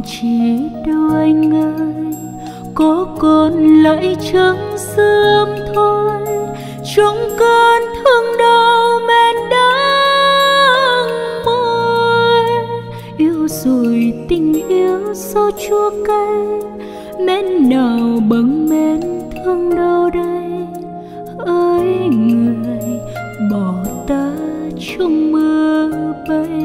chi đâu anh ơi, có còn lại trắng sớm thôi. Trong cơn thương đau men đắng môi, yêu rồi tình yêu sao chua cay, mến nào bằng mến thương đâu đây. Ơi người bỏ ta trong mưa bay,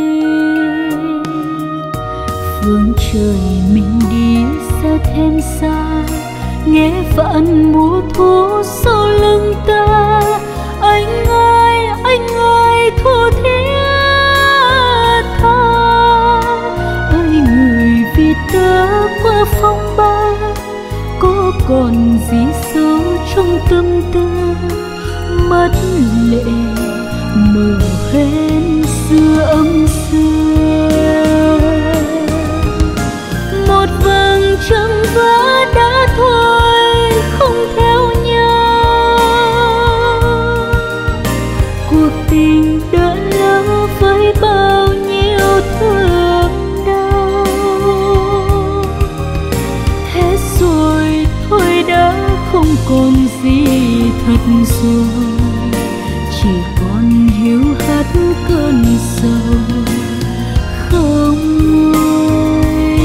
phương trời mình đi xa thêm xa, nghe vạn mùa thu sau lưng ta. Anh ơi thu thiết tha, ơi người vì ta qua phong ba, có còn gì sâu trong tâm tư. Mắt lệ mờ hên xưa âm xưa, một vầng trăng vỡ đã thôi không theo nhau. Cuộc tình đã lỡ với bao nhiêu thương đau, hết rồi thôi đã không còn gì thật rồi, chỉ còn hiu hắt cơn sầu không nguôi.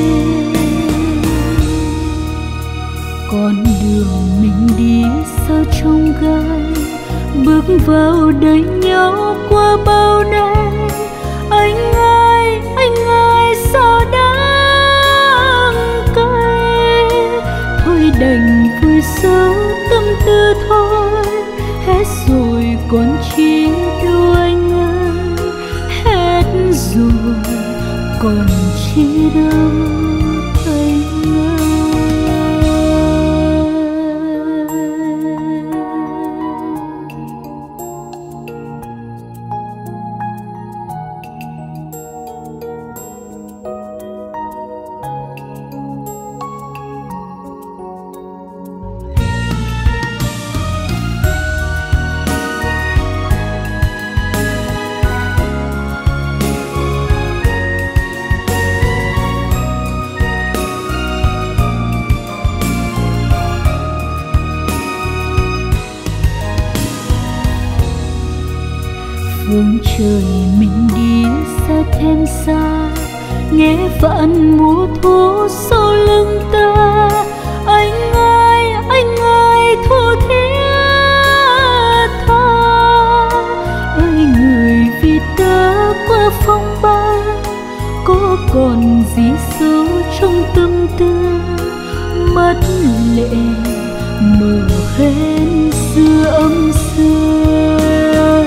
Con đường mình đi sao trông gai, bước vào đời nhau qua bao năm. Anh ơi sao đáng cay, thôi đành vui sâu tâm tư thôi. Hết rồi còn chi đâu anh ơi, hết rồi còn chi đâu anh ơi. Phương trời mình đi xa thêm xa, nghe vạn mùa thu sau lưng ta. Anh ơi thu thiết tha, ơi người vì ta qua phong ba, có còn gì sâu trong tâm tư. Mắt lệ mờ hên xưa âm xưa,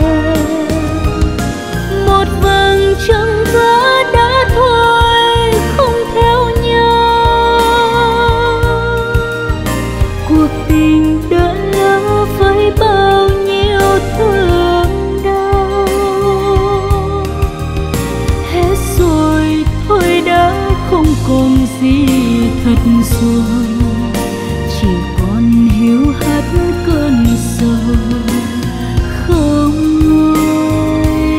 một vầng trăng vỡ đã thôi không theo nhau. Cuộc tình đã lỡ với bao nhiêu thương đau, hết rồi thôi đã không còn gì thật rồi, chỉ còn hiu hắt cơn sầu không nguôi.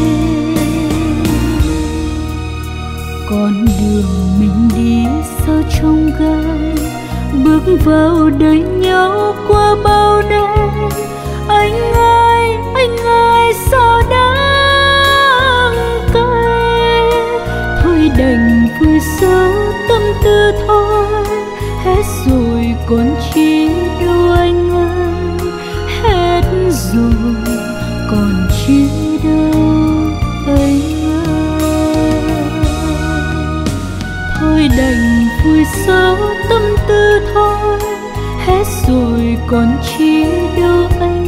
Con đường mình đi sao trông gai, bước vào đời nhau qua bao năm. Anh ơi sao đáng cay, thôi đành vui sâu tâm tư thôi. Hết rồi còn chi đâu anh ơi, hết rồi còn chi đâu anh ơi. Thôi đành vui sâu tâm tư thôi, hết rồi còn chi đâu anh.